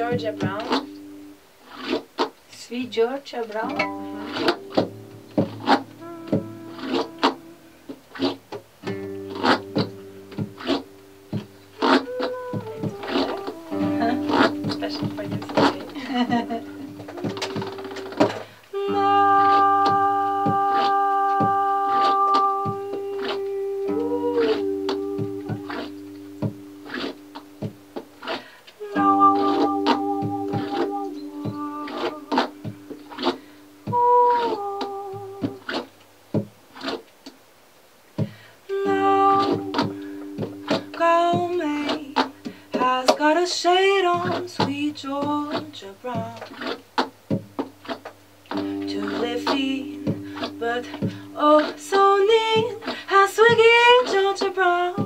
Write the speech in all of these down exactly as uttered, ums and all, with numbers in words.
Georgia Brown. Sweet Georgia Brown. Mm-hmm. Special for you today. Has got a shade on sweet Georgia Brown. Two left feet, but oh so neat. Has sweet Georgia Brown.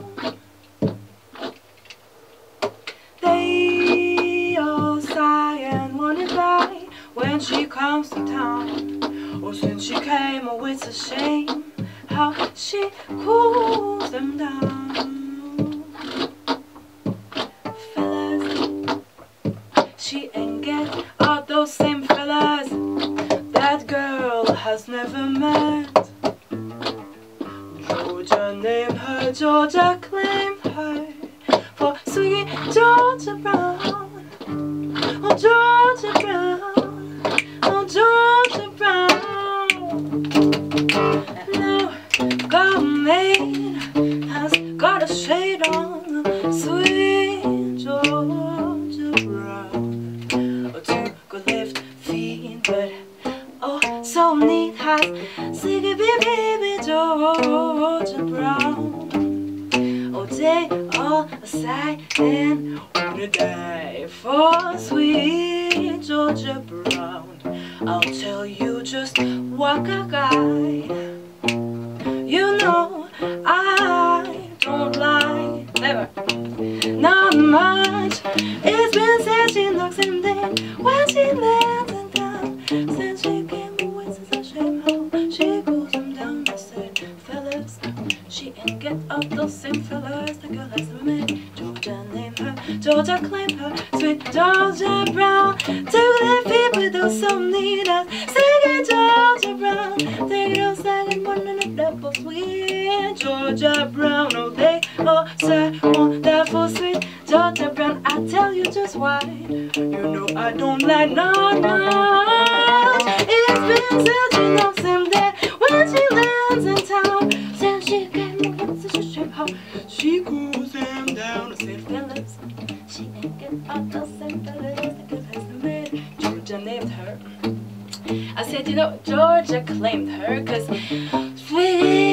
They all sigh and wonder why when she comes to town. Oh, since she came, oh it's a shame how she cools them down. She ain't get all those same fellas that girl has never met. Georgia named her, Georgia claimed her for sweet Georgia Brown. Oh, Georgia Brown, oh, Georgia Brown. Now, Goldmaid has got a shade on sweet Georgia Brown. But oh, so neat has Siggy baby Georgia Brown. Oh, they all sigh and wanna die for sweet Georgia Brown. I'll tell you just what a guy. You know I don't lie, never, not much. It's been said she knocks him dead when she lands. Since she came away, since I shame how she goes him down. I said, fellas, she ain't get all those same fellas the girl has met. Georgia named her, Georgia claimed her, sweet Georgia Brown. Took their feet with those some need us, singing Georgia Brown. Take it outside and one in a double sweet Georgia Brown. Oh, they all say wonderful sweet Georgia Brown. I tell you just why. You know I don't like not much. It's been said she knocks him dead when she lands in town. Since she came over, such a shame how she cools him down. I said, fellas, she ain't get all those same fellas the girl has met. Georgia named her. I said, you know, Georgia claimed her, cause sweet